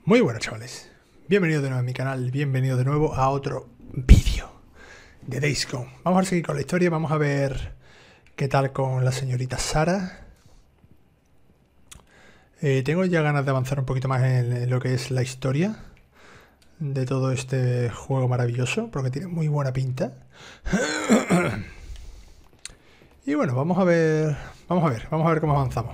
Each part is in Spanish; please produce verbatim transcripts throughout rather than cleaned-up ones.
Muy buenas, chavales, bienvenidos de nuevo a mi canal, bienvenidos de nuevo a otro vídeo de Days Gone. Vamos a seguir con la historia, vamos a ver qué tal con la señorita Sarah. eh, Tengo ya ganas de avanzar un poquito más en, en lo que es la historia de todo este juego maravilloso, porque tiene muy buena pinta. Y bueno, vamos a ver, vamos a ver, vamos a ver cómo avanzamos.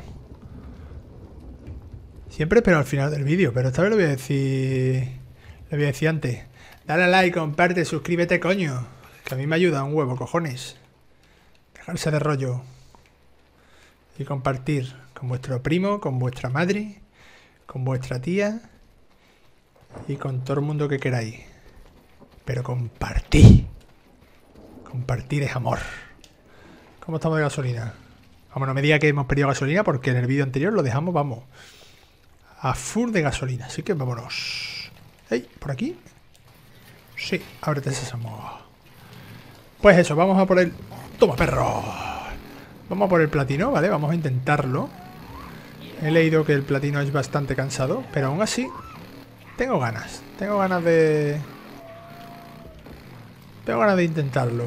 Siempre espero al final del vídeo, pero esta vez lo voy a decir... Le voy a decir antes. Dale a like, comparte, suscríbete, coño. Que a mí me ayuda un huevo, cojones. Dejarse de rollo. Y compartir con vuestro primo, con vuestra madre, con vuestra tía y con todo el mundo que queráis. Pero compartir. Compartir es amor. ¿Cómo estamos de gasolina? Vamos, no me diga que hemos perdido gasolina porque en el vídeo anterior lo dejamos, vamos, a full de gasolina. Así que vámonos. ¿Hey? ¿Por aquí? Sí, ábrete sésamo. Pues eso, vamos a por el... ¡Toma, perro! Vamos a por el platino, ¿vale? Vamos a intentarlo. He leído que el platino es bastante cansado, pero aún así tengo ganas. Tengo ganas de... Tengo ganas de intentarlo.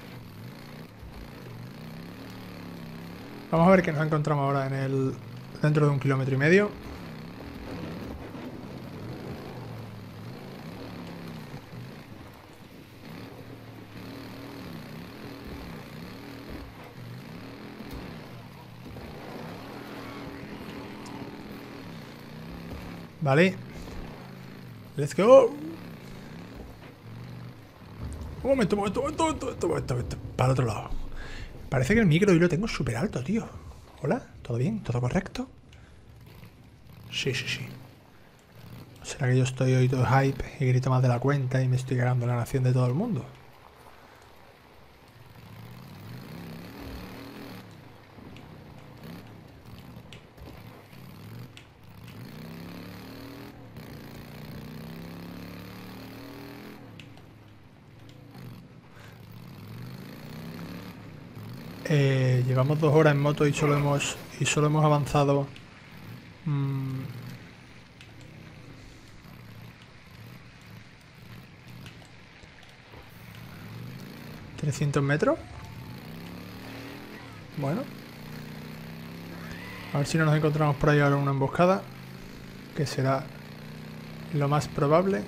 Vamos a ver qué nos encontramos ahora en el... dentro de un kilómetro y medio. Vale. Let's go. Un momento, un momento, un momento, un momento, un momento, un momento. Para el otro lado. Parece que el micro hoy lo tengo súper alto, tío. Hola, ¿todo bien? ¿Todo correcto? Sí, sí, sí. ¿Será que yo estoy hoy todo hype y grito más de la cuenta y me estoy cagando en la nación de todo el mundo? Eh, llevamos dos horas en moto y solo hemos y solo hemos avanzado mmm, trescientos metros. Bueno, a ver si no nos encontramos por ahí ahora una emboscada, que será lo más probable.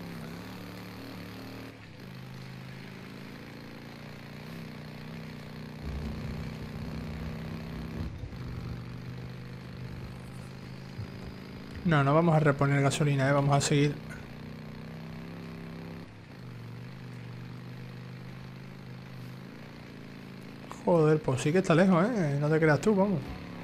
No, no vamos a reponer gasolina, ¿eh? Vamos a seguir. Joder, pues sí que está lejos, ¿eh? No te creas tú, vamos.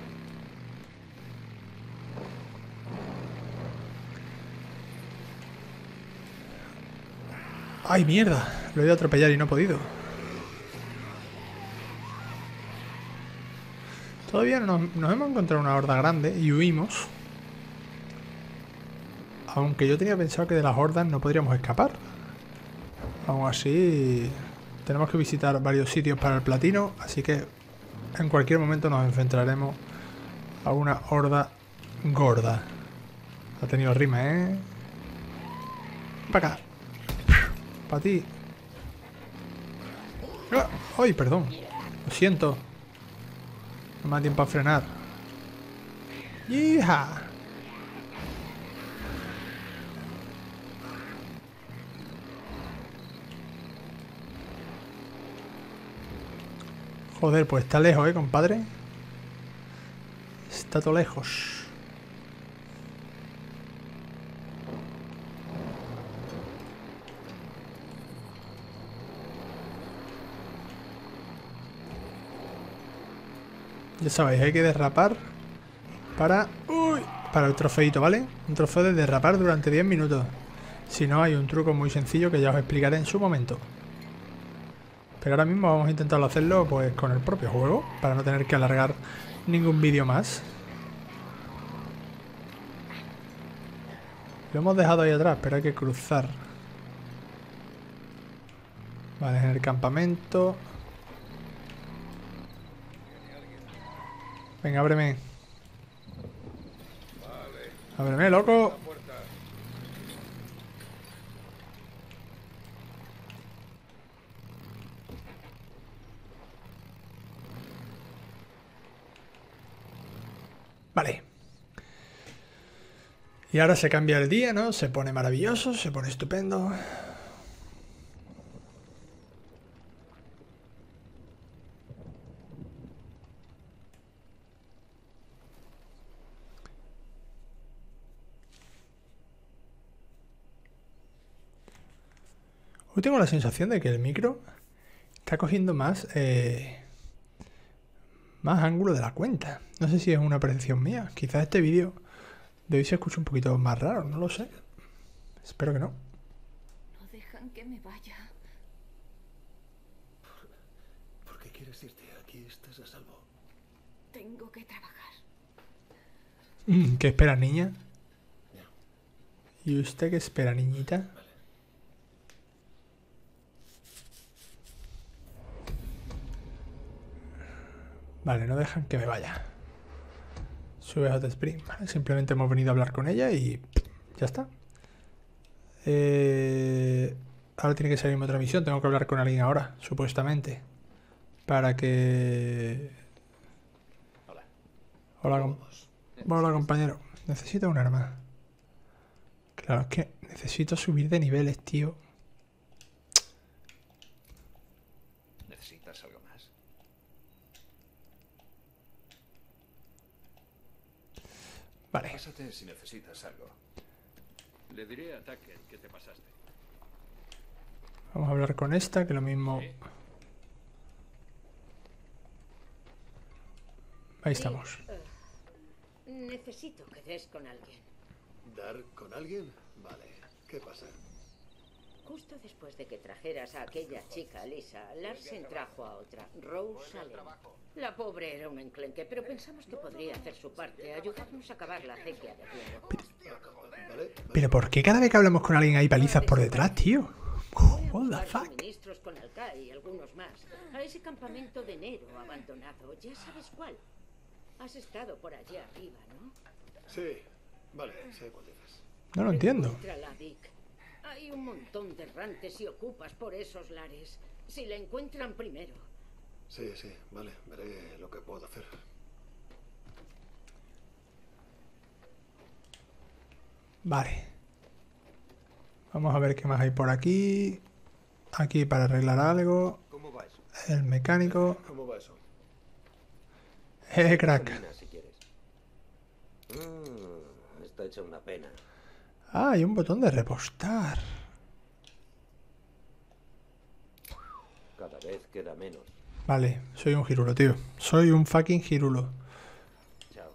¡Ay, mierda! Lo he ido a atropellar y no he podido. Todavía no nos, nos hemos encontrado una horda grande y huimos. Aunque yo tenía pensado que de las hordas no podríamos escapar. Aún así, tenemos que visitar varios sitios para el platino, así que en cualquier momento nos enfrentaremos a una horda gorda. Ha tenido rima, ¿eh? Para acá. Para ti. ¡Ay, perdón! Lo siento. No me da tiempo a frenar. ¡Hija! Joder, pues está lejos, ¿eh, compadre? Está todo lejos. Ya sabéis, hay que derrapar para... ¡Uy! Para el trofeito, ¿vale? Un trofeo de derrapar durante diez minutos. Si no, hay un truco muy sencillo que ya os explicaré en su momento. Pero ahora mismo vamos a intentar hacerlo pues con el propio juego, para no tener que alargar ningún vídeo más. Lo hemos dejado ahí atrás, pero hay que cruzar. Vale, en el campamento. Venga, ábreme. Ábreme, loco. Y ahora se cambia el día, ¿no? Se pone maravilloso, se pone estupendo. Hoy tengo la sensación de que el micro está cogiendo más, eh, más ángulo de la cuenta. No sé si es una percepción mía. Quizás este vídeo de hoy se escucha un poquito más raro, no lo sé. Espero que no. No dejan que me vaya. ¿Por qué quieres irte? Aquí estás a salvo. Tengo que trabajar. Mm, ¿Qué espera, niña? Ya. ¿Y usted qué espera, niñita? Vale. Vale, no dejan que me vaya. Sube Hot Spring. Vale, simplemente hemos venido a hablar con ella y ya está. Eh, ahora tiene que salirme otra misión. Tengo que hablar con alguien ahora, supuestamente. Para que... Hola. Hola, com- Vamos. Hola compañero. Necesito un arma. Claro, es que necesito subir de niveles, tío. ¿Necesitas algo más? Vale. Pásate si necesitas algo. Le diré a Tucker que te pasaste. Vamos a hablar con esta, que lo mismo... Sí. Ahí estamos. Uh, necesito que des con alguien. ¿Dar con alguien? Vale. ¿Qué pasa? Justo después de que trajeras a aquella chica, Lisa, Larsen trajo a otra, Rose Allen. La pobre era un enclenque, pero pensamos que podría hacer su parte, ayudarnos a acabar la acequia de Diego. ¿Vale? ¿Vale? Pero ¿por qué cada vez que hablamos con alguien hay palizas por detrás, tío? Voy a What the buscar fuck? suministros con Alcai y algunos más. A ese campamento de enero abandonado, ya sabes cuál. Has estado por allá arriba, ¿no? Sí. Vale, sé cuál dices. No lo entiendo. Encuéntrala, Dick. Hay un montón de errantes y ocupas por esos lares. Si la encuentran primero. Sí, sí. Vale. Veré lo que puedo hacer. Vale. Vamos a ver qué más hay por aquí. Aquí para arreglar algo. ¿Cómo va eso? El mecánico. ¿Cómo va eso? Eh, crack. Gasolina, si quieres. Mm, está hecha una pena. Ah, hay un botón de repostar. Cada vez queda menos. Vale, soy un girulo, tío. Soy un fucking girulo. Chao.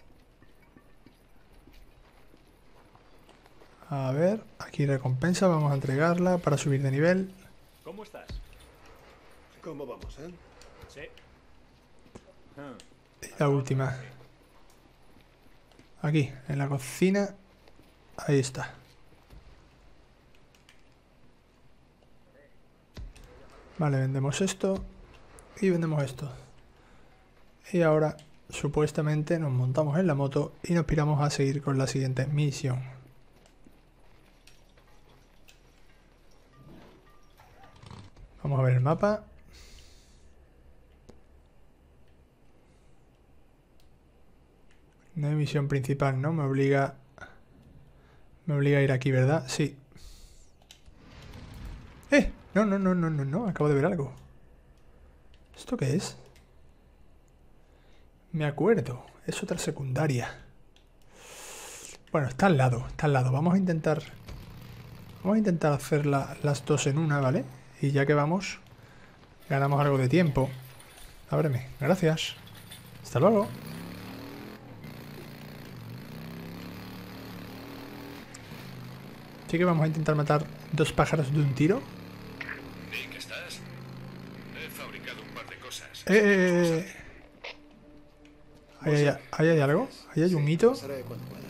A ver, aquí recompensa. Vamos a entregarla para subir de nivel. ¿Cómo estás? ¿Cómo vamos, eh? Sí. Ah, Y la última. Aquí, en la cocina. Ahí está. Vale, vendemos esto. Y vendemos esto. Y ahora, supuestamente, nos montamos en la moto y nos piramos a seguir con la siguiente misión. Vamos a ver el mapa. No hay misión principal, ¿no? Me obliga... Me obliga a ir aquí, ¿verdad? Sí. ¡Eh! No, no, no, no, no, no. Acabo de ver algo. ¿Esto qué es? Me acuerdo. Es otra secundaria. Bueno, está al lado. Está al lado. Vamos a intentar... Vamos a intentar hacer la- las dos en una, ¿vale? Y ya que vamos, ganamos algo de tiempo. Ábreme. Gracias. Hasta luego. Así que vamos a intentar matar dos pájaros de un tiro. Nick, ¿estás? He fabricado un par de cosas. Eh, eh, eh. ¿Ahí hay, ahí hay algo? ¿Ahí hay un hito? Pasaré cuando pueda.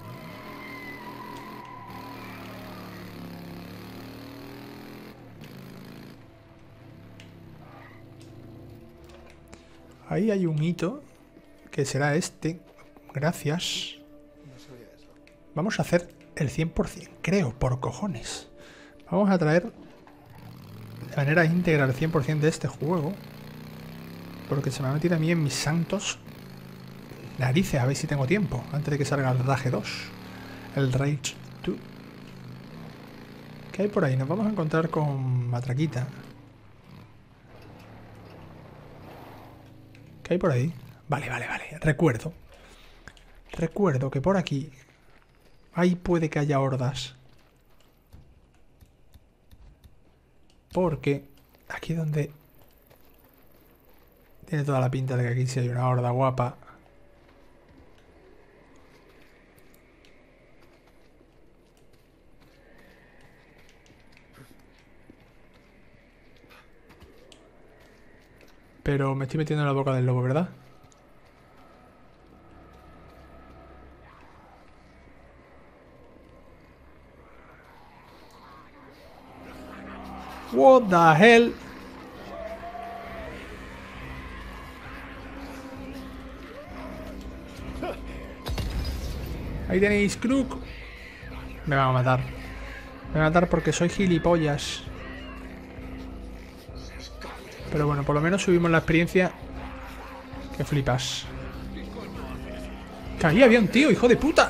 Ahí hay un hito. Que será este. Gracias. No sabía eso. Vamos a hacer el cien por cien, creo, por cojones. Vamos a traer de manera íntegra el cien por cien de este juego. Porque se me ha metido a mí en mis santos narices. A ver si tengo tiempo antes de que salga el Rage dos. El Rage dos. ¿Qué hay por ahí? Nos vamos a encontrar con Matraquita. ¿Qué hay por ahí? Vale, vale, vale. Recuerdo. Recuerdo que por aquí... Ahí puede que haya hordas. Porque... Aquí donde... Tiene toda la pinta de que aquí sí hay una horda guapa. Pero me estoy metiendo en la boca del lobo, ¿verdad? What the hell? Ahí tenéis Crook. Me van a matar. Me van a matar porque soy gilipollas. Pero bueno, por lo menos subimos la experiencia. Que flipas. Que ahí había un tío, hijo de puta.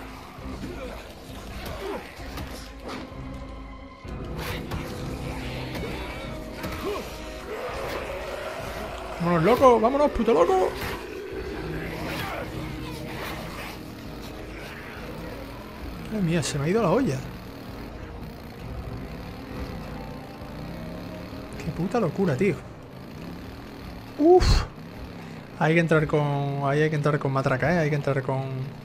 Vámonos, loco, vámonos, puto loco. Madre mía, se me ha ido la olla. Qué puta locura, tío. Uf. Hay que entrar con... Ahí hay que entrar con matraca, ¿eh? Hay que entrar con...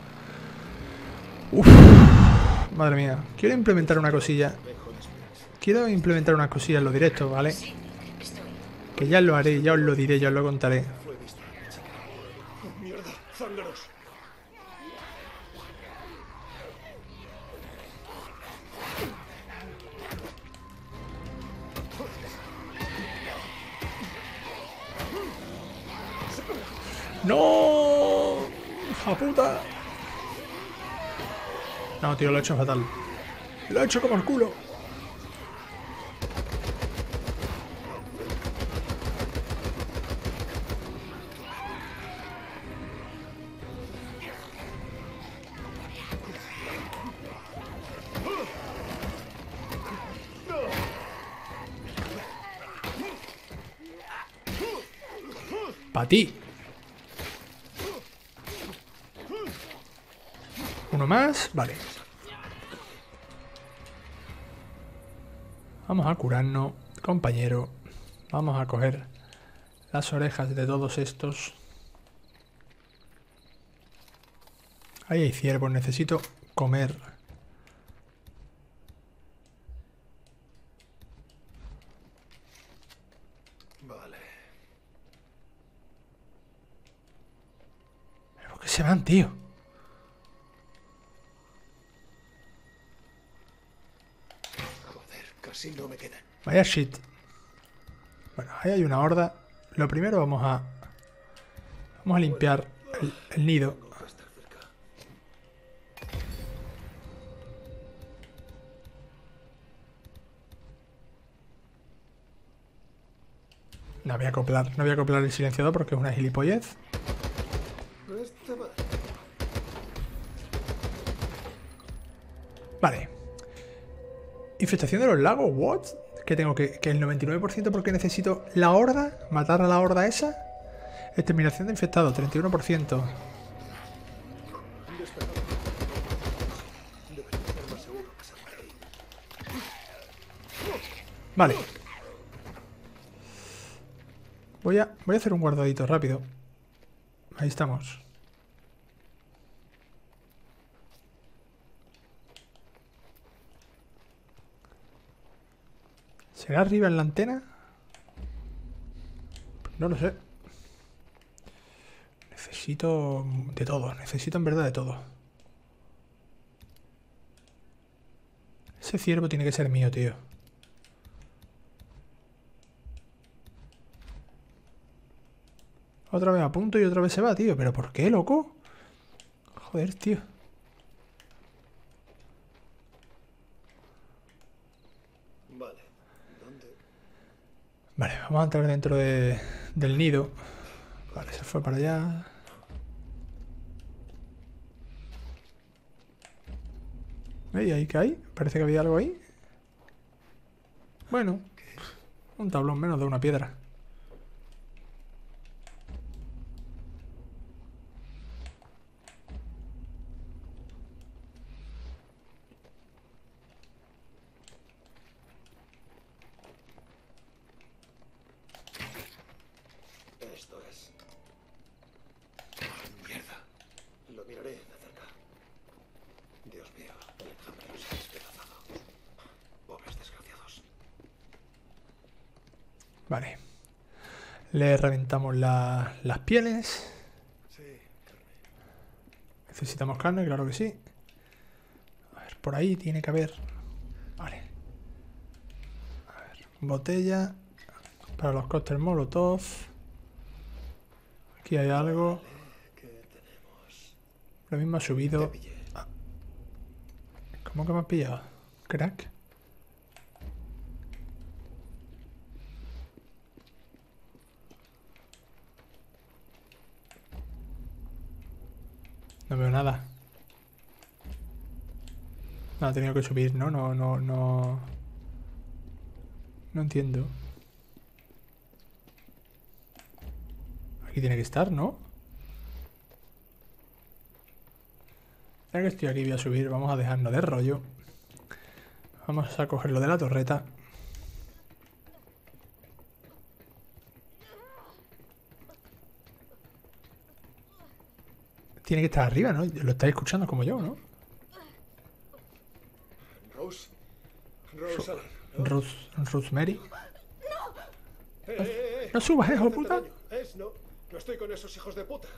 Uf. Madre mía. Quiero implementar una cosilla. Quiero implementar unas cosillas en los directos, ¿vale? Que ya lo haré, ya os lo diré, ya os lo contaré. ¡No! ¡Hija puta! No, tío, lo he hecho fatal. Lo he hecho como el culo. ¡Pa' ti! Uno más, vale. Vamos a curarnos, compañero. Vamos a coger las orejas de todos estos. Ahí hay ciervos, necesito comer. Vale. ¿Pero qué se van, tío? Casi no me quedan. Vaya shit. Bueno, ahí hay una horda. Lo primero vamos a... Vamos a limpiar el, el nido. No voy a acoplar, no voy a acoplar el silenciador porque es una gilipollez. Vale. Infestación de los lagos, what? Que tengo que, que el noventa y nueve por ciento porque necesito la horda, matar a la horda esa. Exterminación de infectados, treinta y uno por ciento. Vale. Voy a, voy a hacer un guardadito rápido. Ahí estamos. ¿Será arriba en la antena? No lo sé. Necesito de todo. Necesito en verdad de todo. Ese ciervo tiene que ser mío, tío. Otra vez a punto y otra vez se va, tío. ¿Pero por qué, loco? Joder, tío. Vale, vamos a entrar dentro de, del nido. Vale, se fue para allá. ¿Y ahí qué hay? Parece que había algo ahí. Bueno, un tablón menos de una piedra. Esto es. Mierda. Lo miraré de cerca. Dios mío, el enjambre los ha despedazado. Pobres desgraciados. Vale. Le reventamos la- las pieles. Sí, carne. Necesitamos carne, claro que sí. A ver, por ahí tiene que haber... Vale. A ver, botella. Para los cócteles molotov. Aquí hay algo. ¿Qué tenemos? Lo mismo ha Te subido. pillé. ¿Cómo que me has pillado? Crack. No veo nada. No, ha tenido que subir, ¿no? No, no, no. No entiendo. Aquí tiene que estar, ¿no? Ya que estoy aquí voy a subir, vamos a dejarnos de rollo. Vamos a coger lo de la torreta. Tiene que estar arriba, ¿no? Lo estáis escuchando como yo, ¿no? Rose. Rose Allen. ¿no? Rose, Rosemary. Eh, eh, eh. No subas, hijo de Hacerte puta. daño. Es, no. No estoy con esos hijos de puta.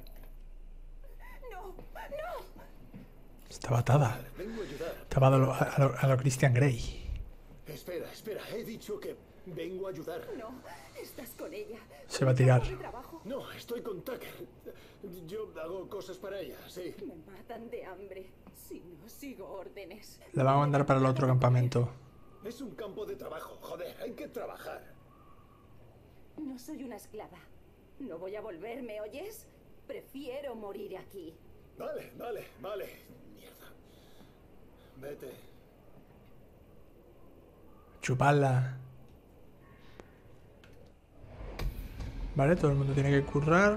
No, no. Estaba atada. Vengo a ayudar. Estaba a lo, a lo- a lo Christian Grey. Espera, espera. He dicho que vengo a ayudar. No, estás con ella. Se va a tirar. Mi trabajo. No, estoy con Tucker. Yo hago cosas para ella, sí. Me matan de hambre si no sigo órdenes. La van a mandar para el otro campamento. Es un campo de trabajo, joder. Hay que trabajar. No soy una esclava. No voy a volver, ¿me oyes? Prefiero morir aquí. Vale, vale, vale. Mierda. Vete. Chuparla. Vale, todo el mundo tiene que currar.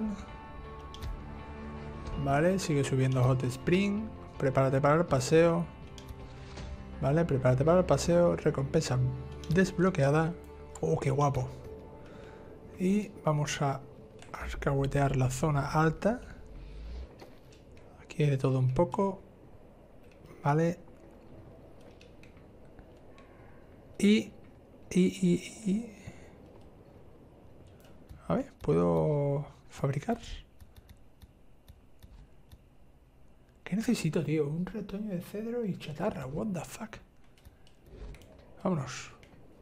Vale, sigue subiendo Hot Spring. Prepárate para el paseo. Vale, prepárate para el paseo. Recompensa desbloqueada. Oh, qué guapo. Y vamos a alcahuetear la zona alta. Aquí hay de todo un poco. Vale. Y, y, y, y... A ver, ¿puedo fabricar? ¿Qué necesito, tío? Un retoño de cedro y chatarra. What the fuck. Vámonos.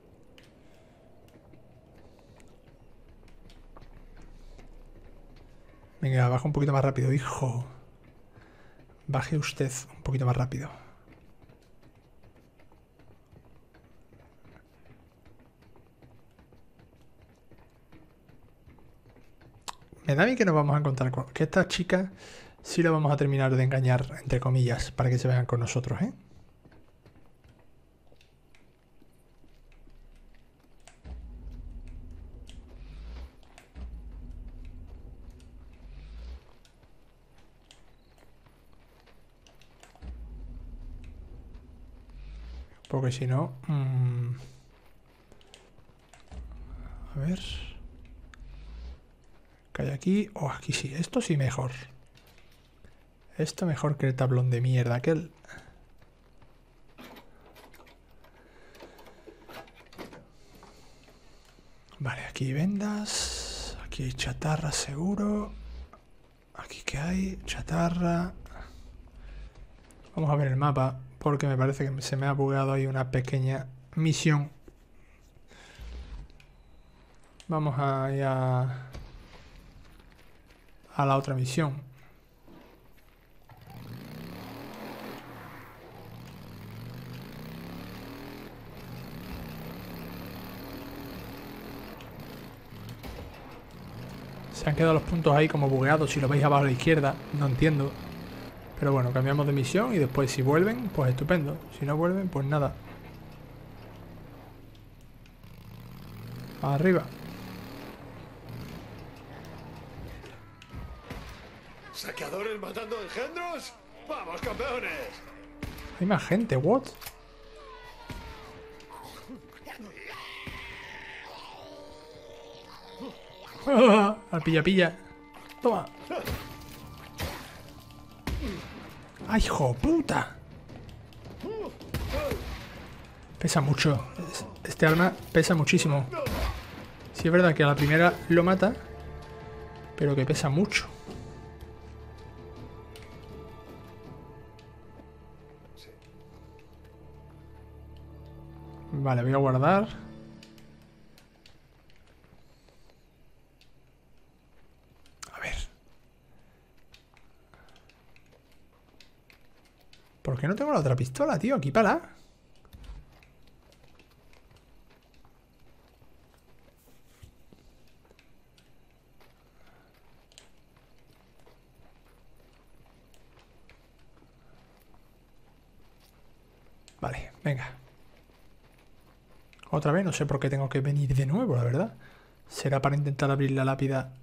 Venga, baja un poquito más rápido, hijo. Baje usted un poquito más rápido. Me da a mí que nos vamos a encontrar con... Que esta chica sí la vamos a terminar de engañar, entre comillas, para que se vean con nosotros, ¿eh? Porque si no... mmm, a ver... ¿Qué hay aquí? Oh, aquí sí. Esto sí mejor. Esto mejor que el tablón de mierda aquel. Vale, aquí hay vendas. Aquí hay chatarra seguro. Aquí que hay chatarra. Vamos a ver el mapa. Porque me parece que se me ha bugueado ahí una pequeña misión. Vamos a ir a... a la otra misión. Se han quedado los puntos ahí como bugueados. Si lo veis abajo a la izquierda, no entiendo. Pero bueno, cambiamos de misión y después si vuelven, pues estupendo. Si no vuelven, pues nada. Arriba. ¿Saqueadores matando engendros? ¡Vamos, campeones! Hay más gente, what? Ah, al pilla pilla. Toma. ¡Ay, hijo puta! Pesa mucho. Este arma pesa muchísimo. Sí es verdad que a la primera lo mata, pero que pesa mucho. Vale, voy a guardar. A ver. ¿Por qué no tengo la otra pistola, tío? Aquí para. Vale, venga. Otra vez, no sé por qué tengo que venir de nuevo, la verdad. Será para intentar abrir la lápida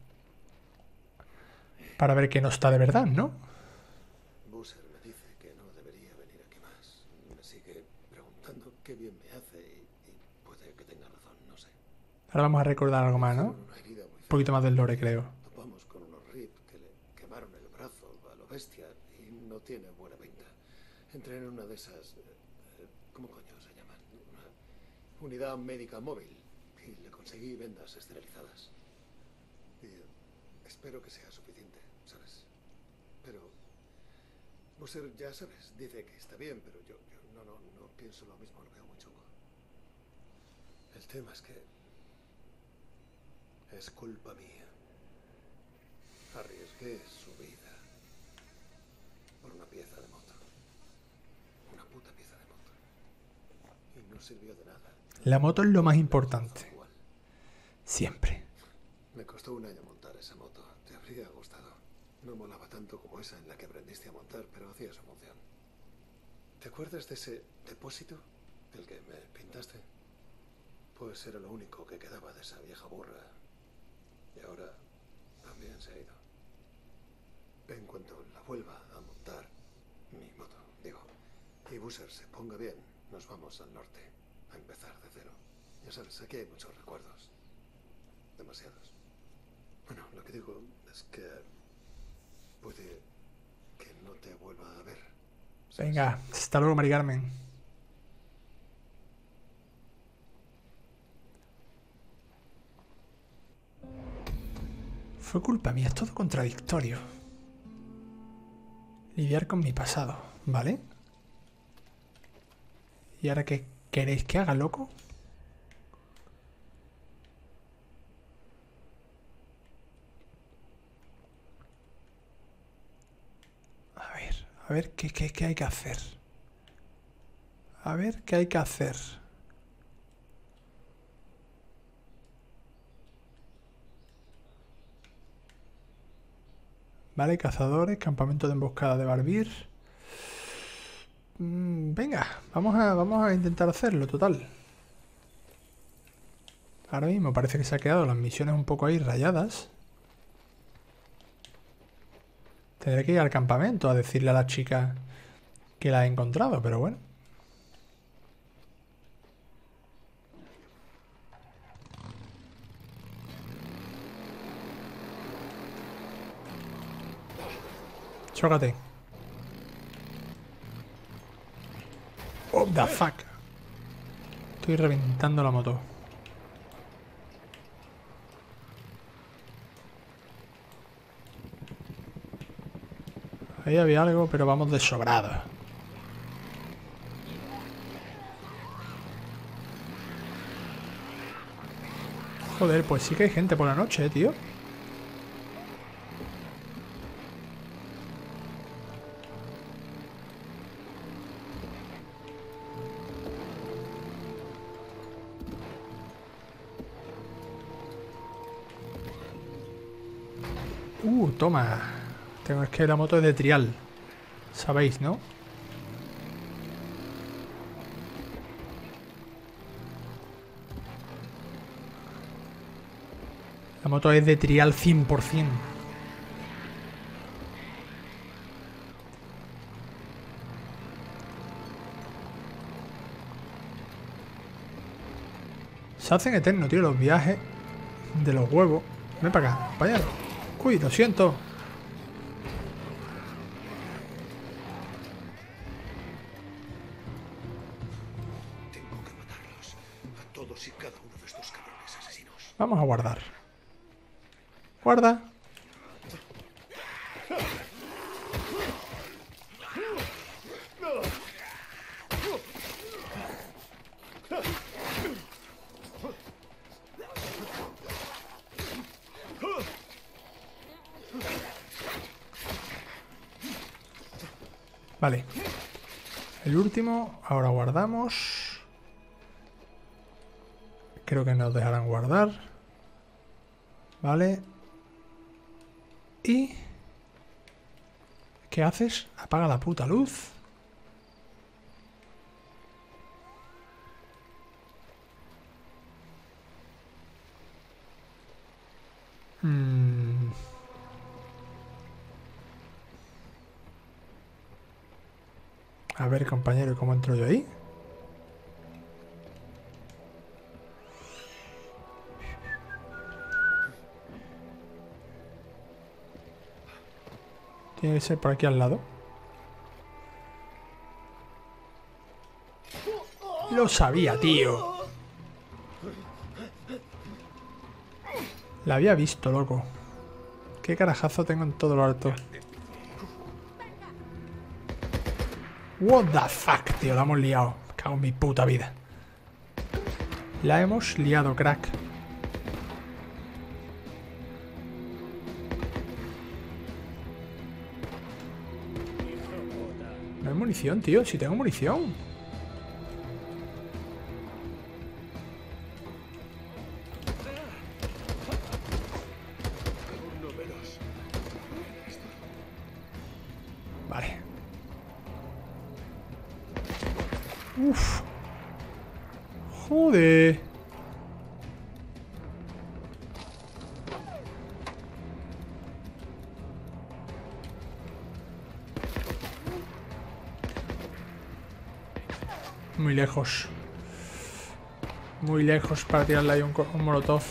para ver que no está de verdad, ¿no? Busser me dice que no debería venir aquí más. Me sigue preguntando qué bien me hace y, y puede que tenga razón, no sé. Ahora vamos a recordar algo más, ¿no? Una herida muy Un poquito más del lore, creo. Topamos con unos rip que le quemaron el brazo a lo bestia y no tiene buena pinta. Entré en una de esas... eh, ¿Cómo coño se llaman? Una unidad médica móvil y le conseguí vendas esterilizadas. Y eh, espero que sea suficiente, ¿sabes? Pero... Busser, ya sabes, dice que está bien, pero yo, yo no, no, no pienso lo mismo, lo veo muy chungo. El tema es que... es culpa mía. Arriesgué su vida por una pieza de moto. Una puta pieza de moto. Y no sirvió de nada. La moto es lo más importante. Igual. Siempre. Me costó un año montar esa moto. Te habría gustado. No molaba tanto como esa en la que aprendiste a montar, pero hacía su función. ¿Te acuerdas de ese depósito? El que me pintaste. Pues era lo único que quedaba de esa vieja burra. Y ahora también se ha ido. En cuanto la vuelva a montar, mi moto, digo, y Busser se ponga bien, nos vamos al norte, a empezar de cero. Ya sabes, aquí hay muchos recuerdos. Demasiados. Bueno, lo que digo es que puede que no te vuelva a ver. ¿Sabes? Venga, hasta luego, Mari Carmen. Fue culpa mía, es todo contradictorio. Lidiar con mi pasado, ¿vale? ¿Y ahora qué queréis que haga, loco? A ver, a ver qué, qué, qué hay que hacer. A ver qué hay que hacer. Vale, cazadores, campamento de emboscada de Barbir. Mm, venga, vamos a, vamos a intentar hacerlo, total. Ahora mismo parece que se ha quedado las misiones un poco ahí rayadas. Tendré que ir al campamento a decirle a la chica que la he encontrado, pero bueno. Chócate. What the fuck. Estoy reventando la moto. Ahí había algo, pero vamos de sobrado. Joder, pues sí que hay gente por la noche, eh, tío. Uh, toma. Tengo, es que la moto es de trial. Sabéis, ¿no? La moto es de trial cien por cien. Se hacen eternos, tío, los viajes de los huevos. Ven para acá, compañero. Uy, lo siento. Tengo que matarlos. A todos y cada uno de estos cabrones asesinos. Vamos a guardar. Guarda. Vale. El último, ahora guardamos. Creo que nos dejarán guardar. Vale. ¿Y qué haces? Apaga la puta luz. Hmm. A ver, compañero, ¿cómo entro yo ahí? Tiene que ser por aquí al lado. Lo sabía, tío. La había visto, loco. Qué carajazo tengo en todo lo alto. What the fuck, tío. La hemos liado. Me cago en mi puta vida. La hemos liado, crack. No hay munición, tío. Si tengo munición. Vale. Uf. Joder. Muy lejos. Muy lejos para tirarle ahí un, un molotov.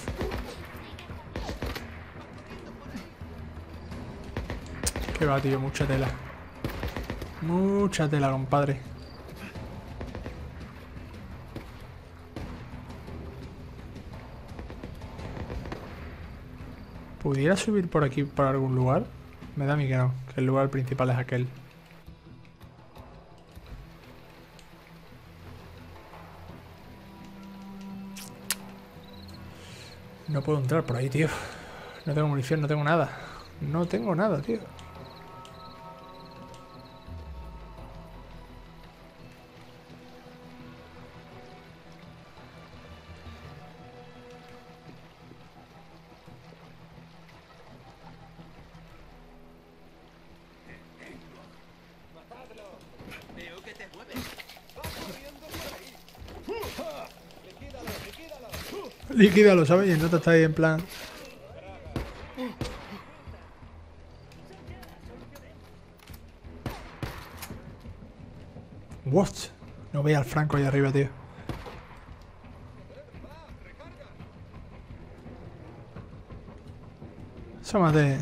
Que va, tío, mucha tela. Mucha tela, compadre. ¿Pudiera subir por aquí, por algún lugar? Me da a mí que no, que el lugar principal es aquel. No puedo entrar por ahí, tío. No tengo munición, no tengo nada. No tengo nada, tío. Liquídalo, ¿sabes? Y el nota está ahí en plan. What? No veía al Franco ahí arriba, tío. Asómate.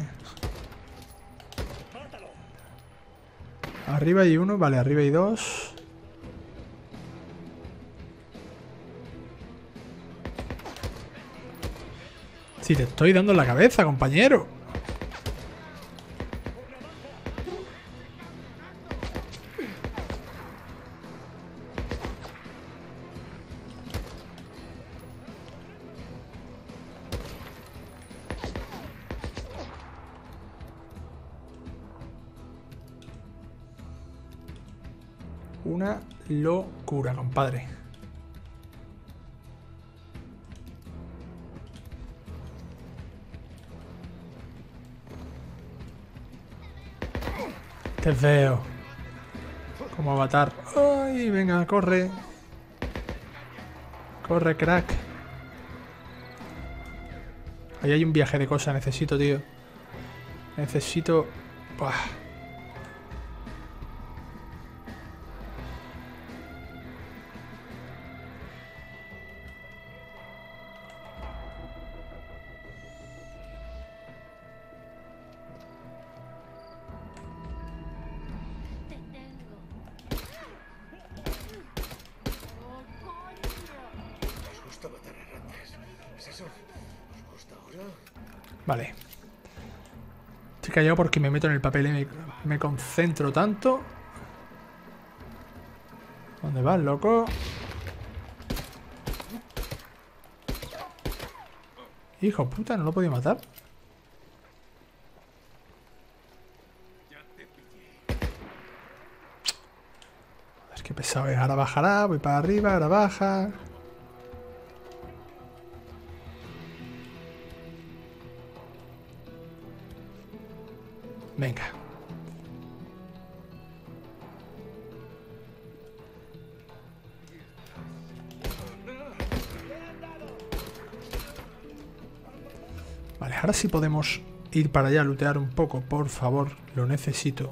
Arriba hay uno, vale, arriba hay dos. Si te estoy dando en la cabeza, compañero. Una locura, compadre. Te veo. Como Avatar. ¡Ay! Venga, corre. Corre, crack. Ahí hay un viaje de cosas. Necesito, tío. Necesito... Buah. ¿Os gusta matar errantes? ¿Es eso? ¿Os gusta ahora? Vale. Estoy callado porque me meto en el papel y me, me concentro tanto. ¿Dónde vas, loco? Hijo puta, no lo podía matar. Es que pesado es. Ahora bajará, voy para arriba, ahora baja. Venga. Vale, ahora sí podemos ir para allá a lootear un poco, por favor. Lo necesito.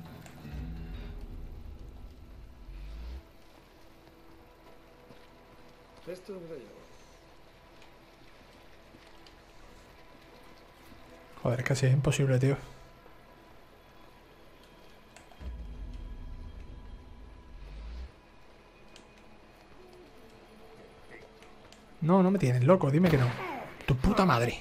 Esto me lo llevo. Joder, casi es imposible, tío. No, no me tienes loco, dime que no. Tu puta madre.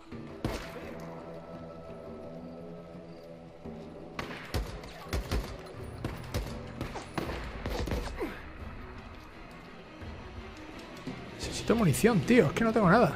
Necesito munición, tío. Es que no tengo nada.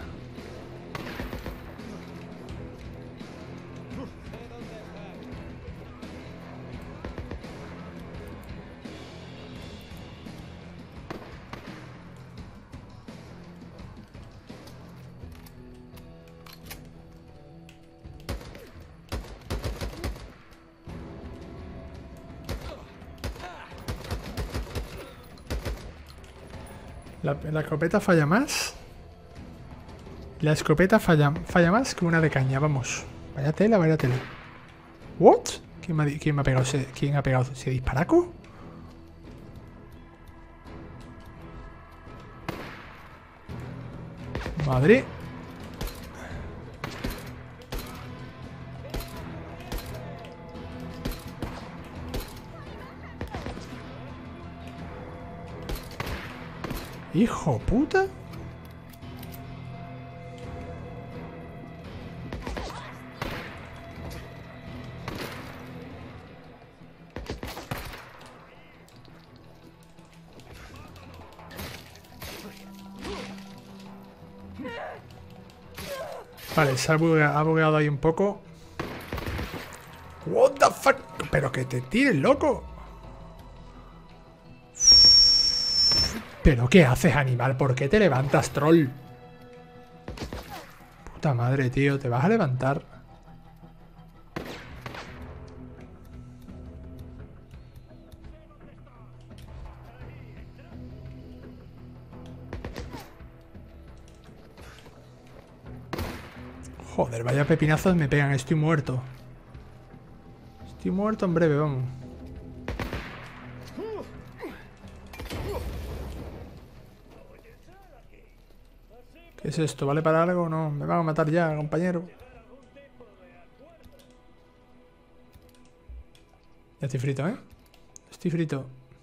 La, la escopeta falla más. La escopeta falla, falla más que una de caña, vamos. Vaya tela, vaya tela. ¿What? ¿Quién me ha, quién me ha pegado ese, quién ha pegado ese disparaco? Madre. Hijo puta. Vale, se ha bugueado, ha bugueado ahí un poco. What the fuck. Pero que te tires, loco. ¿Pero qué haces, animal? ¿Por qué te levantas, troll? Puta madre, tío. ¿Te vas a levantar? Joder, vaya pepinazos me pegan. Estoy muerto. Estoy muerto en breve, vamos. ¿Qué es esto? ¿Vale para algo? No, me van a matar ya, compañero. Ya estoy frito, ¿eh? Estoy frito.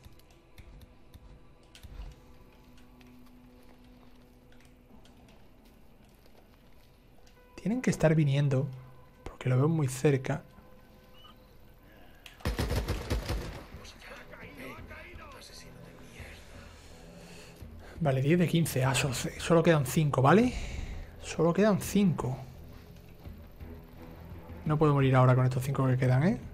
Tienen que estar viniendo, porque lo veo muy cerca. Vale, diez de quince. Ah, solo, solo quedan cinco, ¿vale? Solo quedan cinco. No puedo morir ahora con estos cinco que quedan, ¿eh?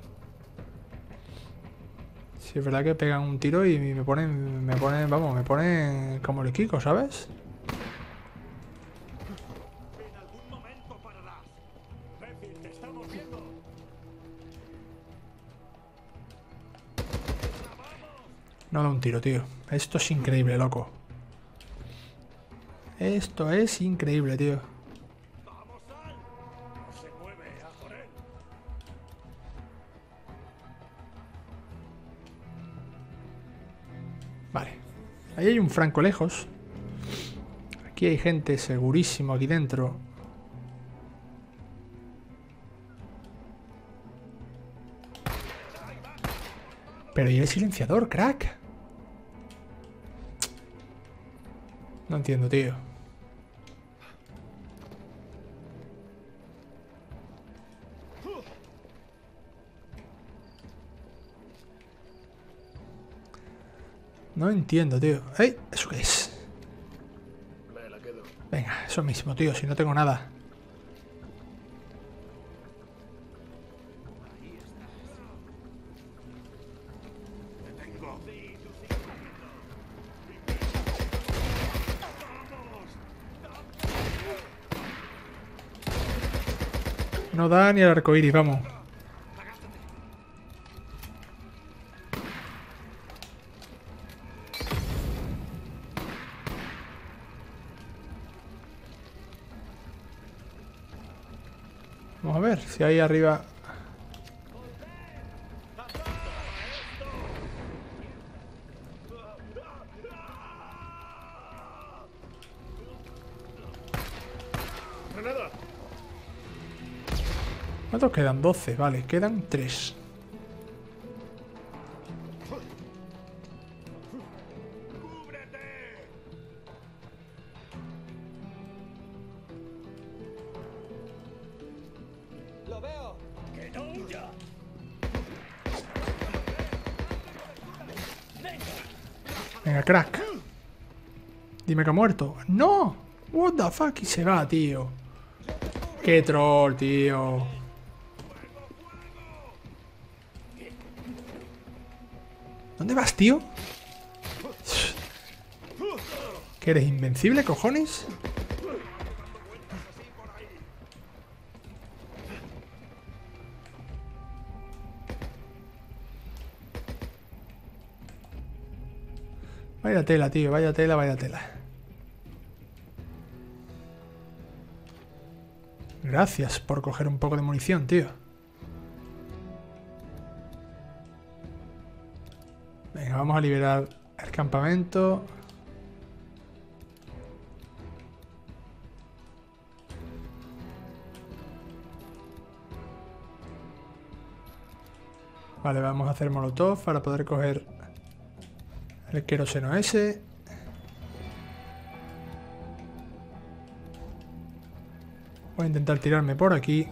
Sí, es verdad que pegan un tiro y me ponen... Me ponen, vamos, me ponen como el Kiko, ¿sabes? No da un tiro, tío. Esto es increíble, loco. Esto es increíble, tío. Vale. Ahí hay un franco lejos. Aquí hay gente segurísimo aquí dentro. Pero ¿y el silenciador, crack? No entiendo, tío. No entiendo, tío. ¡Ey! ¿Eso qué es? Me la quedo. Venga, eso mismo, tío. Si no tengo nada. No da ni el arcoíris, vamos. Vamos a ver si ahí arriba... ¡Granada! ¿Cuántos quedan? doce, vale, quedan tres. ¡Lo veo! ¡Que no huya! Venga, crack. Dime que ha muerto. ¡No! What the fuck? Y se va, tío. ¡Qué troll, tío! ¿Dónde vas, tío? ¿Que eres invencible, cojones? Vaya tela, tío. Vaya tela, vaya tela. Gracias por coger un poco de munición, tío. Venga, vamos a liberar el campamento. Vale, vamos a hacer molotov para poder coger el queroseno ese. Voy a intentar tirarme por aquí.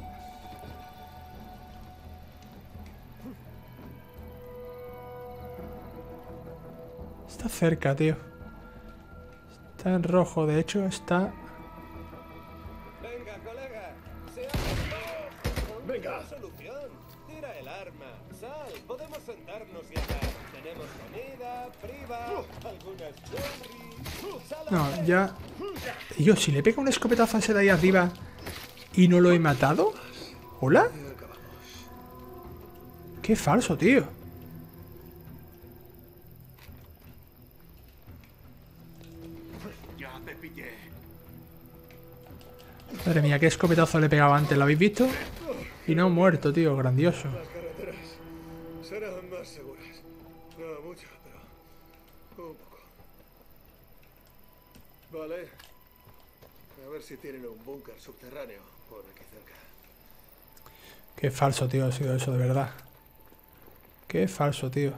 Está cerca, tío. Está en rojo, de hecho, está... Venga, colega. Se ha... Venga. Solución. Tira el arma. Sal. Podemos sentarnos y hablar. Tenemos comida, priva, algunas cherries. Sal a No, ver. ya... Tío, si le pega un escopetazo a ese de ahí arriba y no lo he matado. ¿Hola? Qué falso, tío. Ya te pillé. Madre mía, qué escopetazo le he pegado antes, ¿lo habéis visto? Y no ha muerto, tío, grandioso. Las carreteras serán más seguras. No mucho, pero un poco. Vale. A ver si tienen un búnker subterráneo por aquí cerca. Qué falso, tío, ha sido eso, de verdad. Qué falso, tío.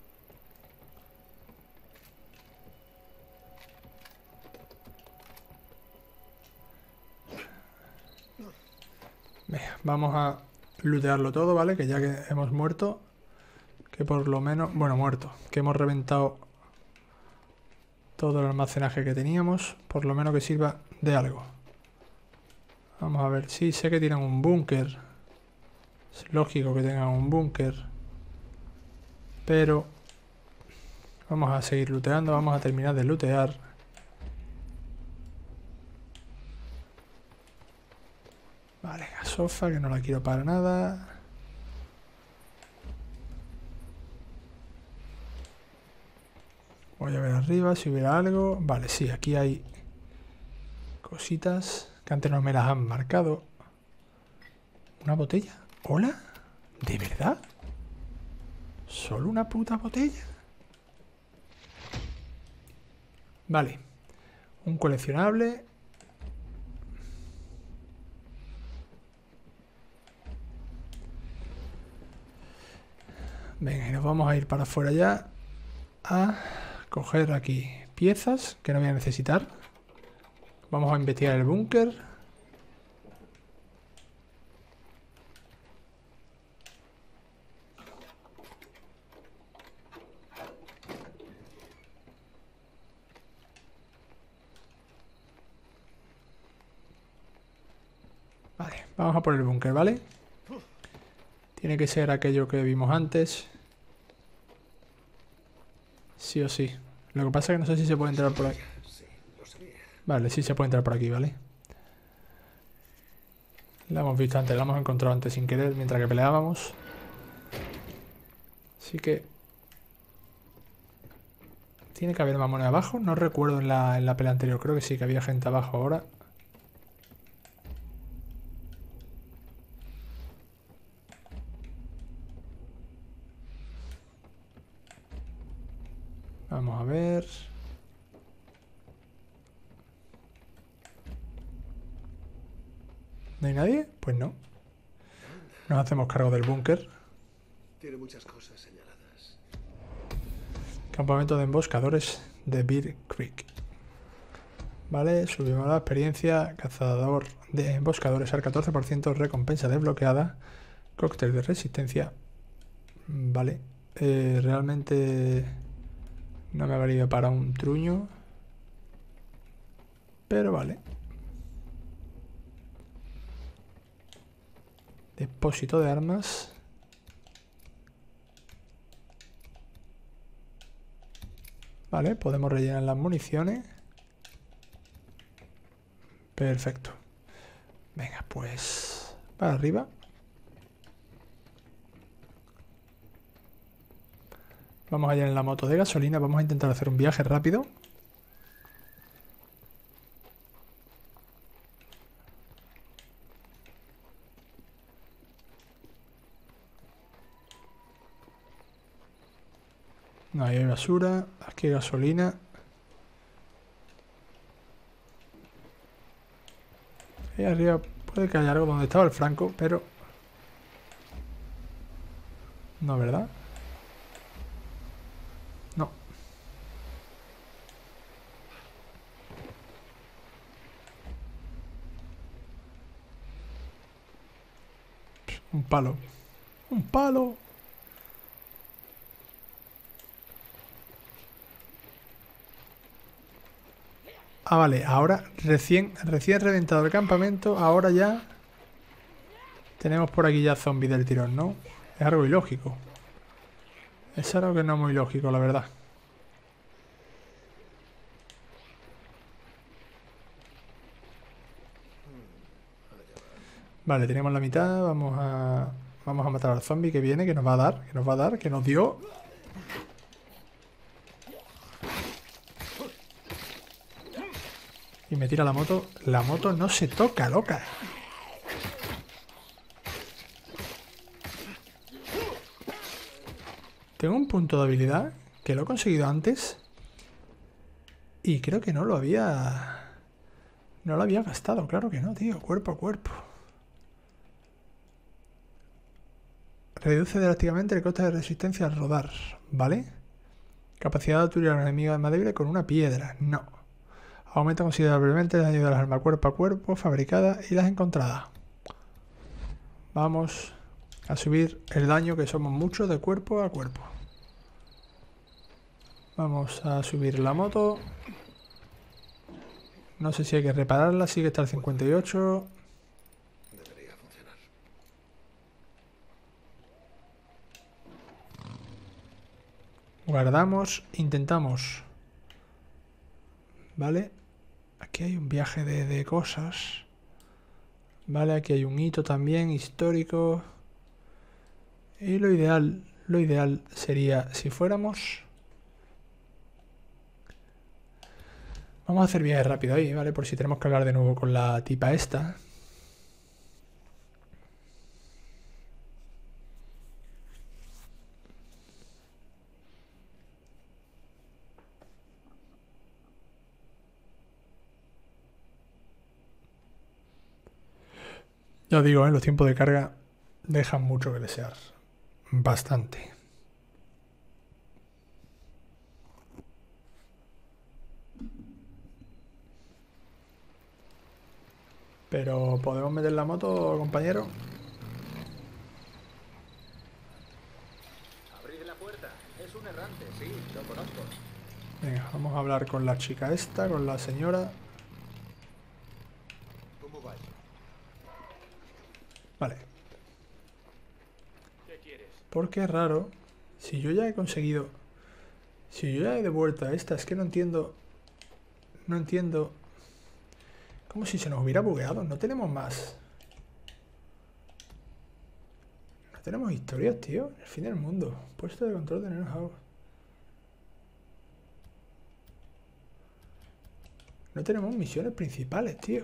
Venga, vamos a lootearlo todo, ¿vale? Que ya que hemos muerto, que por lo menos... Bueno, muerto. Que hemos reventado todo el almacenaje que teníamos. Por lo menos que sirva de algo. Vamos a ver. Sí, sé que tienen un búnker. Es lógico que tengan un búnker. Pero... Vamos a seguir looteando. Vamos a terminar de lootear. Vale, gasofa, que no la quiero para nada. Voy a ver arriba si hubiera algo. Vale, sí, aquí hay cositas que antes no me las han marcado. ¿Una botella? ¿Hola? ¿De verdad? ¿Solo una puta botella? Vale. Un coleccionable. Venga, y nos vamos a ir para afuera ya a coger aquí piezas que no voy a necesitar. Vamos a investigar el búnker. Vale, vamos a por el búnker, ¿vale? Tiene que ser aquello que vimos antes. Sí o sí. Lo que pasa es que no sé si se puede entrar por aquí. Vale, sí se puede entrar por aquí, ¿vale? La hemos visto antes, la hemos encontrado antes sin querer mientras que peleábamos. Así que... Tiene que haber más moneda abajo. No recuerdo en la, en la pelea anterior. Creo que sí, que había gente abajo ahora. Vamos a ver... ¿No hay nadie? Pues no. Nos hacemos cargo del búnker. Tiene muchas cosas señaladas. Campamento de emboscadores de Bear Creek. Vale, subimos la experiencia. Cazador de emboscadores al catorce por ciento. Recompensa desbloqueada. Cóctel de resistencia. Vale. Eh, realmente no me ha valido para un truño. Pero vale. Depósito de armas. Vale, podemos rellenar las municiones. Perfecto. Venga, pues para arriba. Vamos allá en la moto de gasolina. Vamos a intentar hacer un viaje rápido. No, ahí hay basura. Aquí hay gasolina. Ahí arriba puede que haya algo donde estaba el Franco, pero... No, ¿verdad? No. Un palo. Un palo. Ah, vale, ahora recién, recién reventado el campamento, ahora ya tenemos por aquí ya zombies del tirón, ¿no? Es algo ilógico. Es algo que no es muy lógico, la verdad. Vale, tenemos la mitad, vamos a vamos a matar al zombie que viene, que nos va a dar, que nos va a dar, que nos dio. Y me tira la moto. La moto no se toca, loca. Tengo un punto de habilidad que lo he conseguido antes. Y creo que no lo había... No lo había gastado, claro que no, tío. Cuerpo a cuerpo. Reduce drásticamente el coste de resistencia al rodar, ¿vale? Capacidad de aturar a un enemigo más débil con una piedra. No. Aumenta considerablemente el daño de las armas cuerpo a cuerpo fabricadas y las encontradas. Vamos a subir el daño, que somos muchos, de cuerpo a cuerpo. Vamos a subir la moto. No sé si hay que repararla, sí que está al cincuenta y ocho. Debería funcionar. Guardamos, intentamos. Vale. Aquí hay un viaje de, de cosas. Vale, aquí hay un hito también histórico. Y lo ideal, lo ideal sería si fuéramos Vamos a hacer viaje rápido ahí, ¿vale? Por si tenemos que hablar de nuevo con la tipa esta. Ya os digo, ¿eh? Los tiempos de carga dejan mucho que desear. Bastante. Pero, ¿podemos meter la moto, compañero? Abrid la puerta. Es un errante, sí, lo conozco. Venga, vamos a hablar con la chica esta, con la señora. ¿Cómo vais? Vale. ¿Qué quieres? Porque es raro. Si yo ya he conseguido... Si yo ya he devuelto a esta, es que no entiendo... No entiendo... Como si se nos hubiera bugueado. No tenemos más. No tenemos historias, tío. El fin del mundo. Puesto de control de Nerd. No tenemos misiones principales, tío.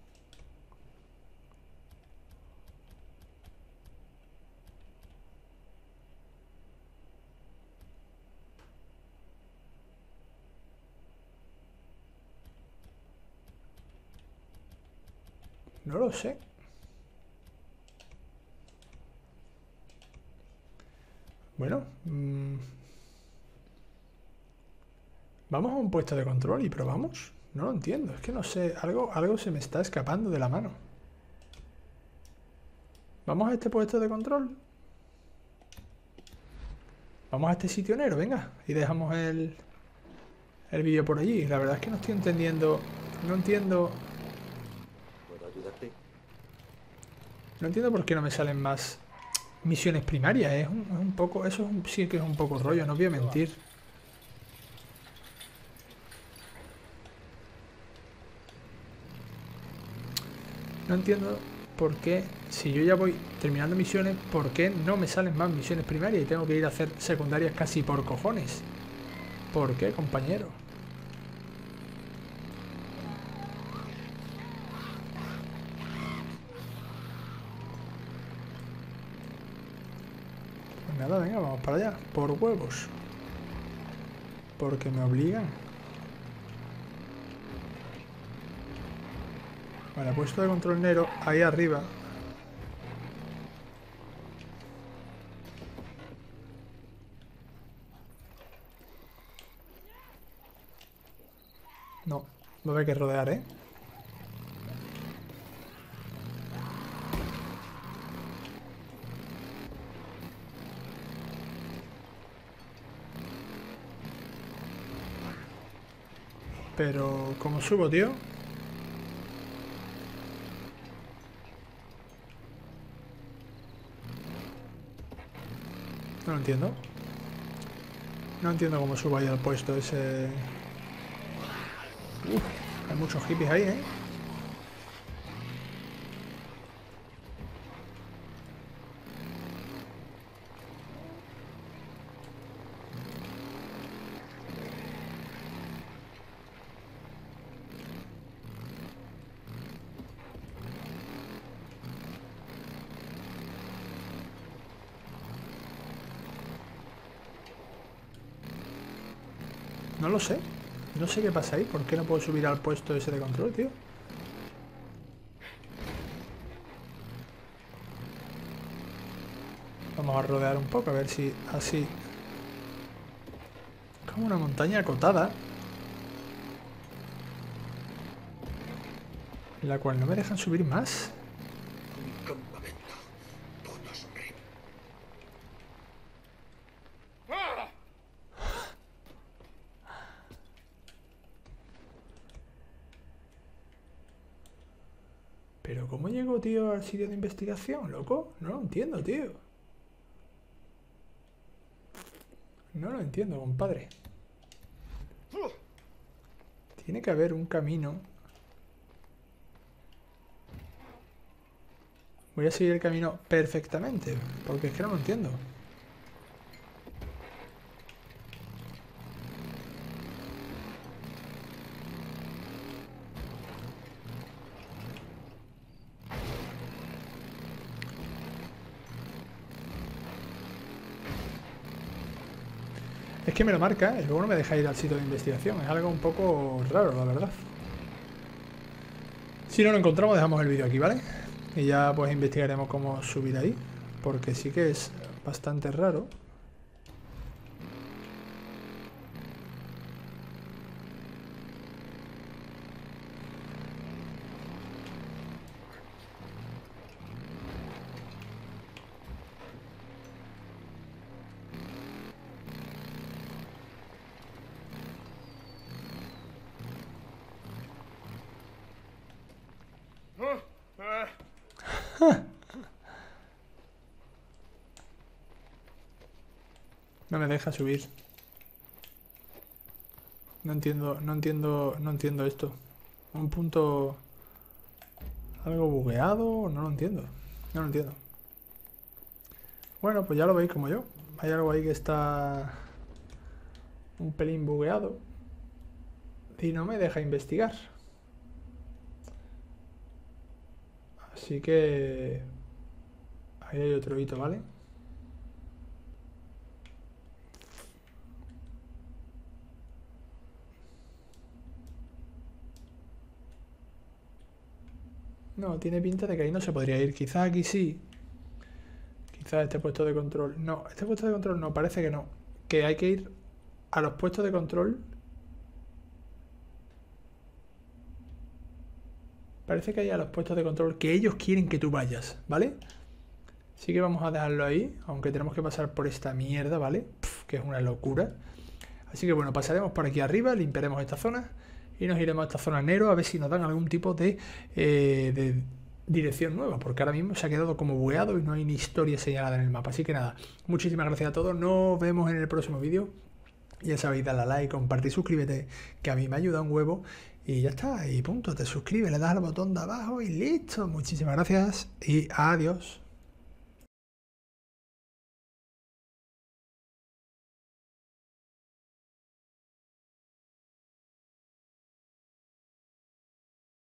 No lo sé. Bueno. Mmm, vamos a un puesto de control y probamos. No lo entiendo. Es que no sé. Algo, algo se me está escapando de la mano. Vamos a este puesto de control. Vamos a este sitio negro, venga. Y dejamos el, el vídeo por allí. La verdad es que no estoy entendiendo. No entiendo. No entiendo por qué no me salen más misiones primarias. Es un, es un poco... Eso es un, sí que es un poco rollo, no voy a mentir. No entiendo por qué, si yo ya voy terminando misiones, por qué no me salen más misiones primarias y tengo que ir a hacer secundarias casi por cojones. ¿Por qué, compañero? Nada, venga, vamos para allá. Por huevos. Porque me obligan. Vale, puesto de control negro ahí arriba. No, va a haber que rodear, ¿eh? Pero, ¿cómo subo, tío? No lo entiendo. No entiendo cómo subo ahí al puesto ese... Uf, hay muchos hippies ahí, ¿eh? No lo sé. No sé qué pasa ahí. ¿Por qué no puedo subir al puesto ese de control, tío? Vamos a rodear un poco, a ver si así... Como una montaña acotada. En la cual no me dejan subir más. Un campamento. Todos rim. Pero ¿cómo llego, tío, al sitio de investigación, loco? No lo entiendo, tío. No lo entiendo, compadre. Tiene que haber un camino. Voy a seguir el camino perfectamente, porque es que no lo entiendo. Es que me lo marca y luego no me deja ir al sitio de investigación. Es algo un poco raro, la verdad. Si no lo encontramos, dejamos el vídeo aquí, ¿vale? Y ya pues investigaremos cómo subir ahí. Porque sí que es bastante raro. No me deja subir. No entiendo, no entiendo, no entiendo esto. Un punto... ¿Algo bugueado? No lo entiendo. No lo entiendo. Bueno, pues ya lo veis como yo. Hay algo ahí que está... un pelín bugueado. Y no me deja investigar. Así que... ahí hay otro hito, ¿vale? No, tiene pinta de que ahí no se podría ir. Quizás aquí sí. Quizás este puesto de control. No, este puesto de control no, parece que no. Que hay que ir a los puestos de control. Parece que hay a los puestos de control que ellos quieren que tú vayas, ¿vale? Así que vamos a dejarlo ahí, aunque tenemos que pasar por esta mierda, ¿vale? Pff, que es una locura. Así que bueno, pasaremos por aquí arriba, limpiaremos esta zona y nos iremos a esta zona negro a ver si nos dan algún tipo de, eh, de dirección nueva, porque ahora mismo se ha quedado como bugueado y no hay ni historia señalada en el mapa. Así que nada, muchísimas gracias a todos, nos vemos en el próximo vídeo. Ya sabéis, dale a like, compartir, suscríbete, que a mí me ayuda un huevo. Y ya está, y punto, te suscribes, le das al botón de abajo y listo. Muchísimas gracias y adiós.